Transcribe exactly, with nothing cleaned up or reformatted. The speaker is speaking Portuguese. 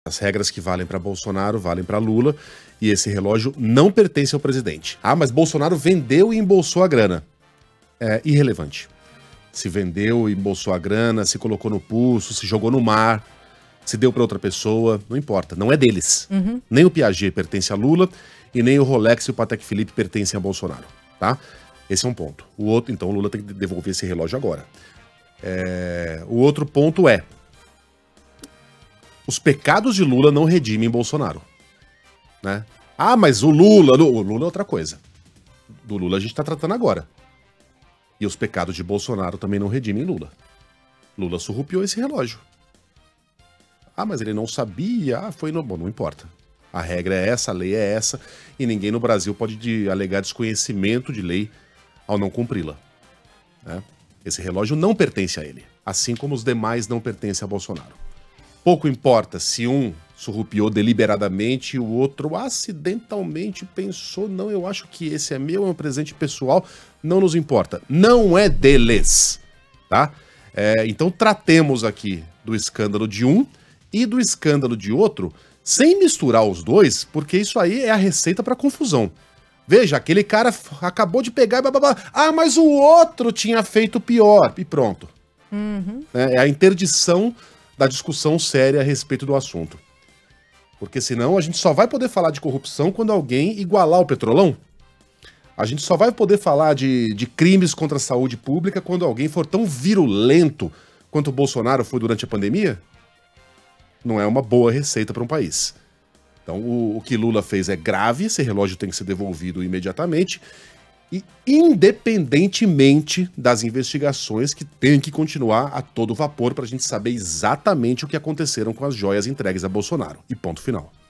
As regras que valem para Bolsonaro valem para Lula e esse relógio não pertence ao presidente. Ah, mas Bolsonaro vendeu e embolsou a grana. É irrelevante. Se vendeu e embolsou a grana, se colocou no pulso, se jogou no mar, se deu para outra pessoa, não importa, não é deles. Uhum. Nem o Piaget pertence a Lula e nem o Rolex e o Patek Philippe pertencem a Bolsonaro, tá? Esse é um ponto. O outro, então o Lula tem que devolver esse relógio agora. É... O outro ponto é: os pecados de Lula não redimem Bolsonaro, né? Ah, mas o Lula... O Lula é outra coisa. Do Lula a gente tá tratando agora. E os pecados de Bolsonaro também não redimem Lula. Lula surrupiou esse relógio. Ah, mas ele não sabia. Ah, foi no... Bom, não importa. A regra é essa, a lei é essa, e ninguém no Brasil pode de, alegar desconhecimento de lei ao não cumpri-la, né? Esse relógio não pertence a ele, assim como os demais não pertencem a Bolsonaro. Pouco importa se um surrupiou deliberadamente e o outro acidentalmente pensou, não, eu acho que esse é meu, é um presente pessoal, não nos importa. Não é deles, tá? É, então tratemos aqui do escândalo de um e do escândalo de outro, sem misturar os dois, porque isso aí é a receita para confusão. Veja, aquele cara acabou de pegar e bababá. Ah, mas o outro tinha feito pior. E pronto. Uhum. É a interdição da discussão séria a respeito do assunto. Porque senão a gente só vai poder falar de corrupção quando alguém igualar o Petrolão. A gente só vai poder falar de, de crimes contra a saúde pública quando alguém for tão virulento quanto o Bolsonaro foi durante a pandemia. Não é uma boa receita para um país. Então, o, o que Lula fez é grave, esse relógio tem que ser devolvido imediatamente, e independentemente das investigações que têm que continuar a todo vapor para a gente saber exatamente o que aconteceram com as joias entregues a Bolsonaro. E ponto final.